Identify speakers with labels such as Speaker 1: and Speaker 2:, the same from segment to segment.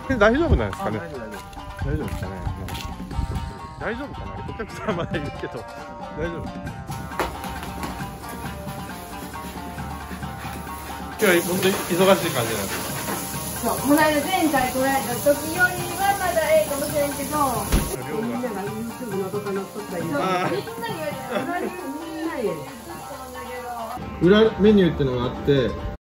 Speaker 1: 大丈夫なんですかね。大丈夫ですかね。大丈夫かな。お客さんまだいるけど大丈夫。今日は本当に忙しい感じなんです。
Speaker 2: そう、この間前回来られた時よりはまだええかもしれんけど、みんなが YouTube の動画載っとったり、みんなに言われて
Speaker 1: 裏メニューってのがあって、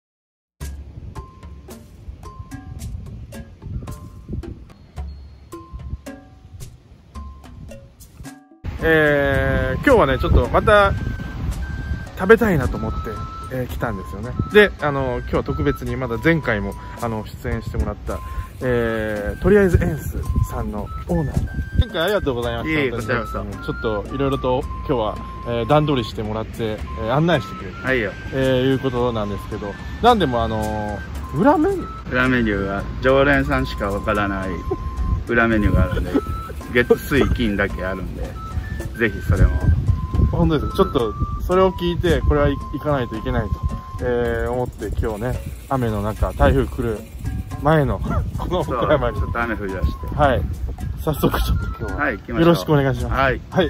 Speaker 1: 今日はねちょっとまた食べたいなと思って、来たんですよね。で今日は特別にまだ前回も出演してもらった、とりあえずエンスさんのオーナーの前回ありがとうございました。
Speaker 3: こちらこそ。
Speaker 1: ちょっといろいろと今日は、段取りしてもらって、案内してくれる、
Speaker 3: はいよ。
Speaker 1: いうことなんですけど、なんでも裏メニュー
Speaker 3: 裏メニューは常連さんしかわからない裏メニューがあるんで、月水金だけあるんで、ぜひそれも。
Speaker 1: 本当です。ちょっとそれを聞いてこれは行かないといけないと、思って今日ね雨の中台風来る前のこの岡山に
Speaker 3: ちょっと雨降り出して、
Speaker 1: はい、早速ちょっと今日は、
Speaker 3: はい、行きましょう。
Speaker 1: よろしくお願いします。
Speaker 3: はい、
Speaker 1: はい。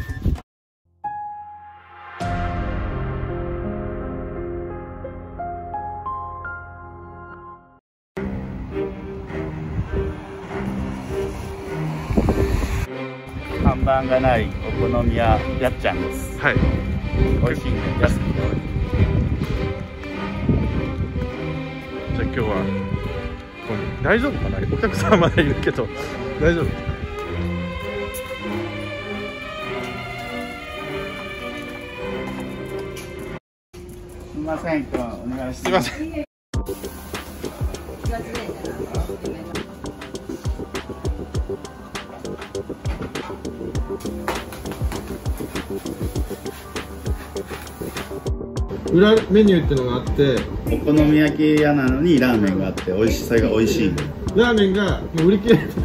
Speaker 3: 看板がないお好み屋やっちゃんです。
Speaker 1: はい。
Speaker 3: 美味しいんで安くて。
Speaker 1: じゃあ今日はここに大丈夫かな。お客さんまだいるけど大丈夫。
Speaker 3: すみません、今日はお願いします。
Speaker 1: すいません。裏メニューってのがあって、
Speaker 3: お好み焼き屋なのにラーメンがあって美味しさが美味しい。
Speaker 1: ラーメンがもう売り切れて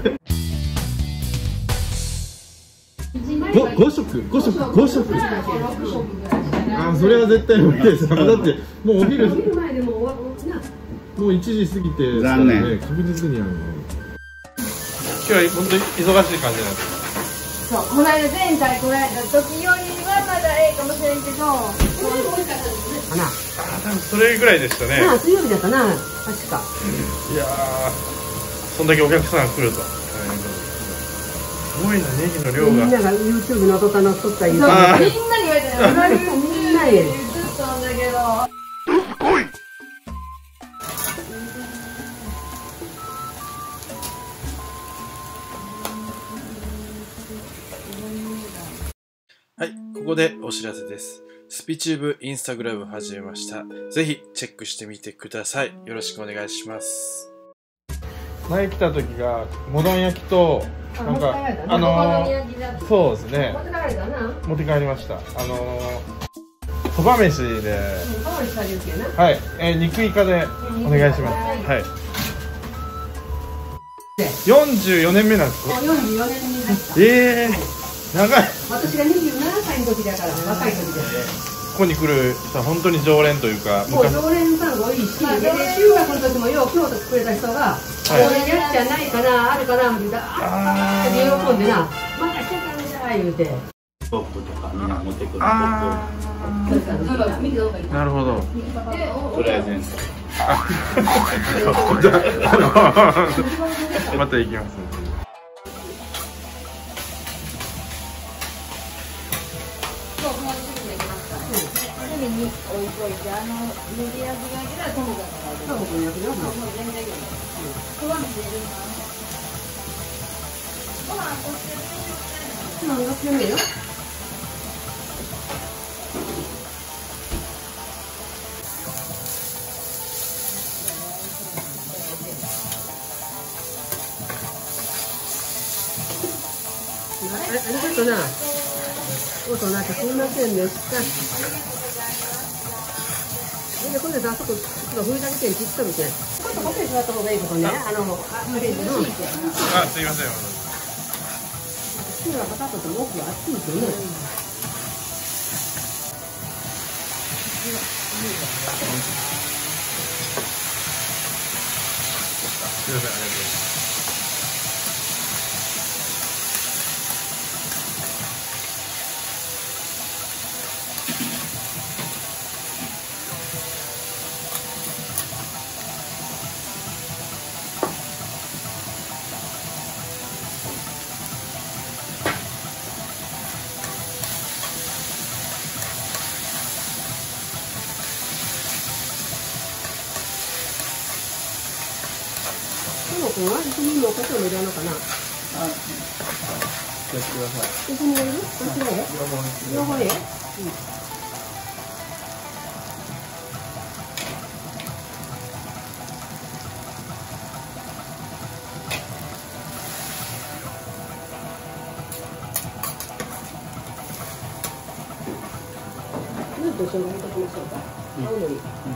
Speaker 1: 5食あ、それは絶対無理です。だってもうお昼もう1時過ぎて
Speaker 3: 残念。
Speaker 1: 確実に今日は本当に忙しい感じなんです。
Speaker 2: そう、この間前回来られた時よりはまだええかもしれんけど、
Speaker 1: 多分それぐらいでしたね。
Speaker 2: 水曜日だったな、確か。
Speaker 1: いやー、そんだけお客さんが来ると。すごいな、ネギの量が。
Speaker 4: みんなが YouTube の動画載っとったり、
Speaker 2: みんなに言われてない。みんなに言ってたんだけど。
Speaker 5: はい、ここでお知らせです。スピチューブインスタグラム始めました。ぜひチェックしてみてください。よろしくお願いします。
Speaker 1: 前来た時がモダン焼きとなんかそうですね。持って帰りました。そば飯で、はい、肉イカでお願いします。はい。44年目なんですか。
Speaker 4: 44年になった。
Speaker 1: 長い。
Speaker 4: 私が27歳の時だからね、若い時で。
Speaker 1: ここに来る人は本当に常連というか、
Speaker 4: もう常連さんが多いし、で中学の時もよう京都来てくれた人が、これやっちゃないかな、あるかなって言ったら、あって喜んでな、また来てたんじゃ言うて。
Speaker 3: ポップとかみんな持ってくるポップ。
Speaker 1: なるほど。
Speaker 3: とりあえず
Speaker 1: また行きます。
Speaker 2: に置いといて、ネギ焼きがいたらトモがトモ焼きだな。もう全然いい。ご飯入れるな。ご飯こっちで。何が強めよ。
Speaker 4: ありがとうな。おとなくすみませんでした。今度さ、あそこ、ちょっと踏みだけて、ちっと見て。ちょっとこっちに座った方がいいことね。あれでの。
Speaker 1: あ、すいません。
Speaker 4: 火がかかったとも奥が熱いですよね。
Speaker 1: すいません、ありがとうございます。
Speaker 4: もくんは一緒にもうこっちも入れるのかな。
Speaker 3: あ、やってください。
Speaker 4: 一緒に入れる？どっちがいい？両方いい？と一緒に置いときましょうか。青のり。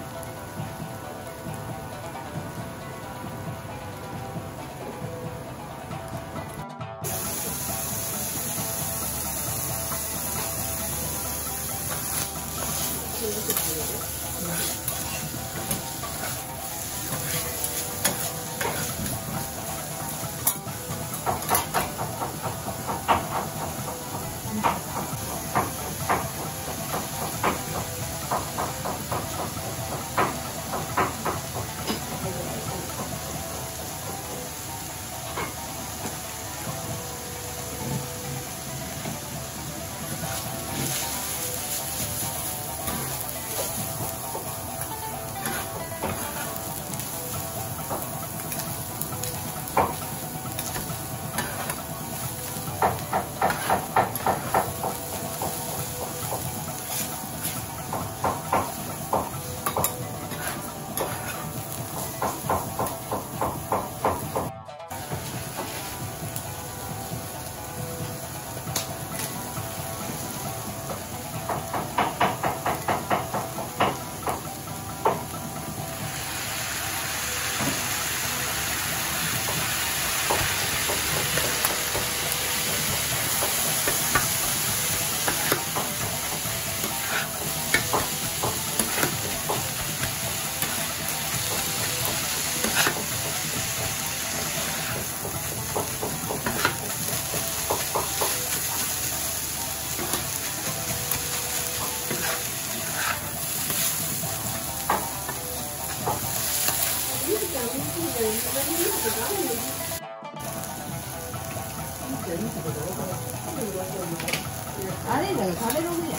Speaker 4: あれだよ、食べログや。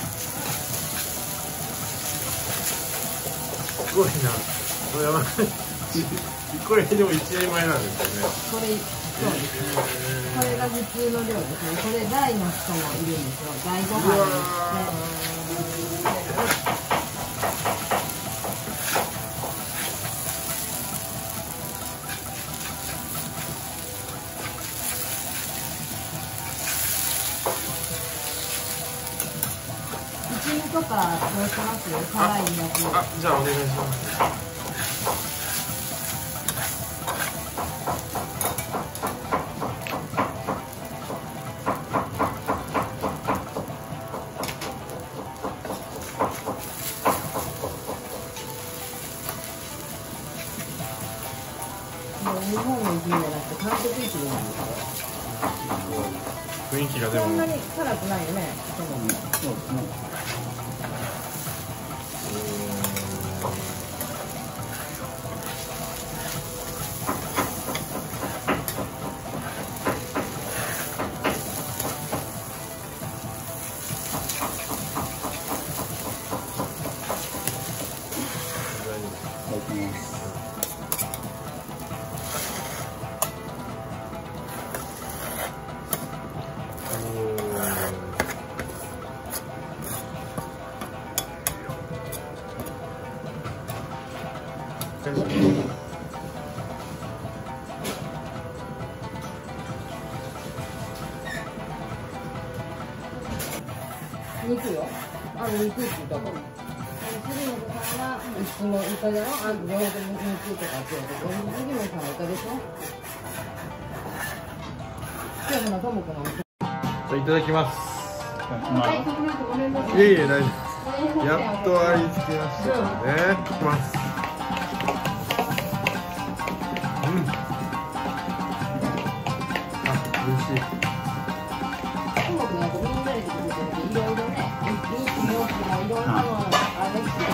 Speaker 1: すごいな。これはこれでも1人前なんですよね。
Speaker 2: これ、そうですね。これが普通の量ですね。これ大の人もいるんですよ。大ご飯ですね。一味とかどうします？辛いやつ。
Speaker 1: あ、じゃあお願いします。
Speaker 2: 日本の一味じゃなくて韓国一味なんですよ。
Speaker 1: 雰囲気がでも
Speaker 2: そんなに辛くないよね。
Speaker 3: そうですね。
Speaker 2: 肉よ。肉って言ったから。次のさんはいつもイカだろ。両方とも肉とかって言うと、次のさんはイカでしょ。今日のトモコの。
Speaker 1: いただきます。
Speaker 2: はい、ごめんなさい。
Speaker 1: いえいえ、大丈夫です。やっとありつきましたね。いきます。あ、美味しい。
Speaker 2: トモコがみんなで作ってるんで、いろいろね、肉もいろんなのあれして。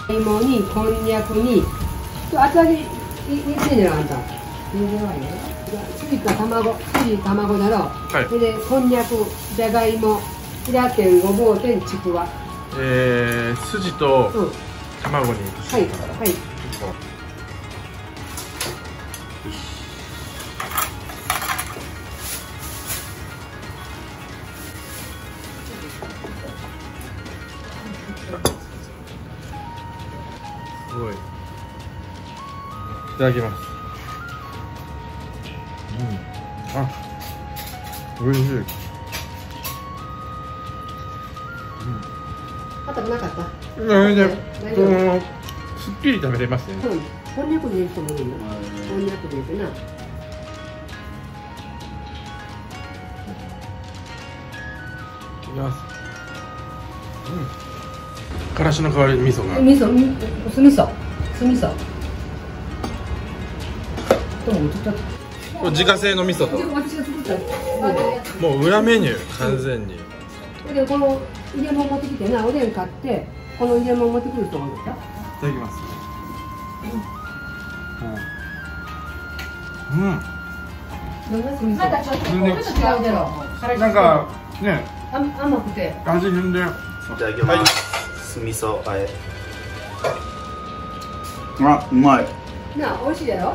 Speaker 4: 芋にこんにゃくに厚揚げ入れてんじゃなあんた。全然はいいね。筋か卵だろ。
Speaker 1: はい。
Speaker 4: それでこんにゃく、じゃがいも、平天ごぼう天ちくわ。
Speaker 1: 筋と卵に。
Speaker 4: はいはい。
Speaker 1: すごい。いただきます。あ、おいしい。
Speaker 4: 硬くなかった。
Speaker 1: 大丈夫。すっきり食べれますね。
Speaker 4: こんにゃく入れる人もいるよ。こんにゃく入れてな。い
Speaker 1: きます。からしの代わりに味噌が。
Speaker 4: 酢味噌。
Speaker 1: これ自家製の味噌と。
Speaker 4: 私が作った。
Speaker 1: もう裏メニュー完全に。
Speaker 4: でこの入れ物持ってきてな、おでん買ってこの入れ物持ってくる人がいた。
Speaker 1: いただきます。
Speaker 4: まだちょっと違うじゃろ。
Speaker 1: なんかね、
Speaker 4: 甘くて。
Speaker 1: 味変で。
Speaker 3: いただきます。酢味噌あえ。あ、うまい。
Speaker 4: なあ、美味しいやろ。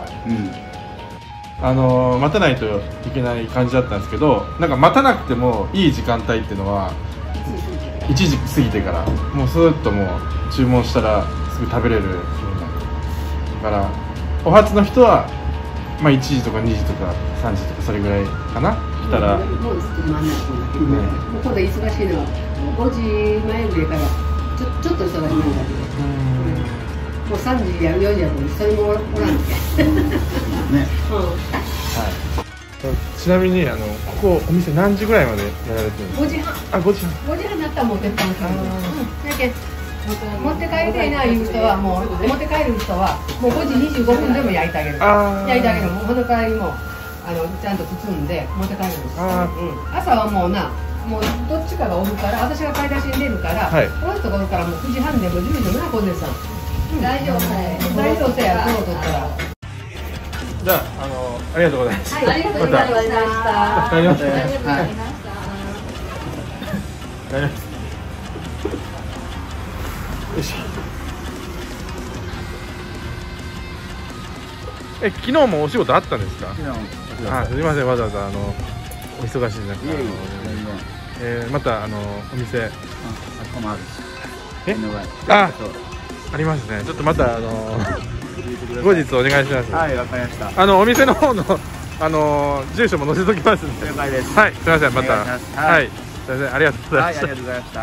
Speaker 1: 待たないといけない感じだったんですけど、なんか待たなくてもいい時間帯っていうのは1時過ぎてから、もうスーッともう注文したらすぐ食べれるようになる。だからお初の人はまあ1時とか2時とか3時とかそれぐらいかな、来たら。
Speaker 4: もうずっと真ん中だけどね。もう今度忙しいのは5時前ぐらいからちょっと忙しいんだけど。もう3時や4時やもん、それもおらんって。
Speaker 3: ね。
Speaker 1: ちなみにここお店何時ぐらいまでやられてるんですか？5時半。あ、5時半。
Speaker 4: 5時半になったらもう鉄板する。だけ持って帰りたいないう人はもう持って帰る人はもう5時25分でも焼いてあげる。焼いてあげる。もうほの帰りもちゃんと包んで持って帰るんです。朝はもうな。もうどっちかがおるから、私が買い出しに出るから、この人がおるからもう9時半でも10時でもな、小出さん。大丈夫や、そうとったら。
Speaker 1: じゃあ、ありがとうございます。
Speaker 2: ありがとうございました。
Speaker 1: 帰りますね。よし。昨日もお仕事あったんですか？あ、すみません、わざわざお忙しい中。またお店。ありますね。ちょっとまた後日お願いします。
Speaker 3: はい、わかりました。
Speaker 1: お店の方の住所も載せときますんで。
Speaker 3: 了解です。
Speaker 1: はい、すみません、また。はい、すみません、ありがとうございました。
Speaker 3: はい、ありがとうございました。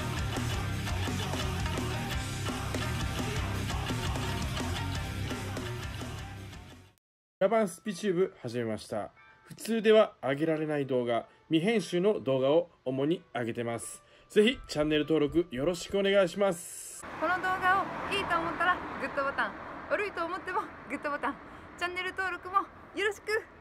Speaker 1: ラバンスピチューブ始めました。普通では上げられない動画、未編集の動画を主に上げてます。ぜひチャンネル登録よろしくお願いします。
Speaker 6: この動画をいいと思ったらグッドボタン、悪いと思ってもグッドボタン、チャンネル登録もよろしく。